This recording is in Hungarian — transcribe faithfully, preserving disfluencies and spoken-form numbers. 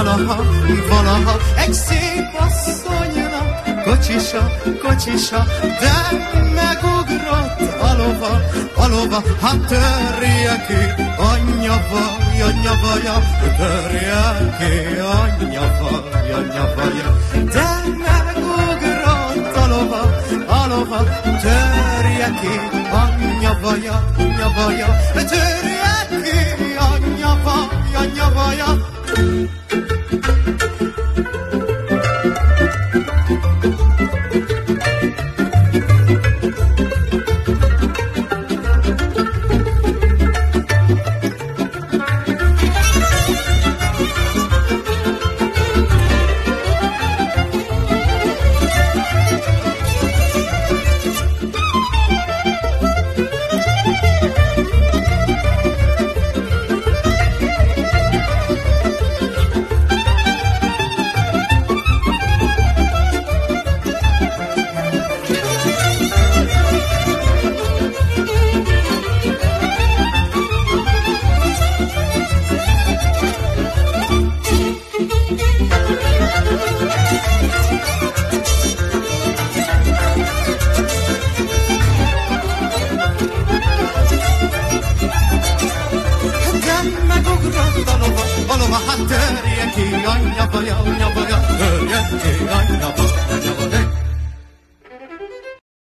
valaha, valaha egy szép asszonynak kocsisa, kocsisa, de megugrott a lova, a lova, hát törje ki, anyja vaj, anyja vaja, törje ki, anyja vaj, anyja vaja, de megugrott a lova, a lova, törje ki, anyja vaja, anyja vaja, törje ki, anyja vaj, anyja vaja.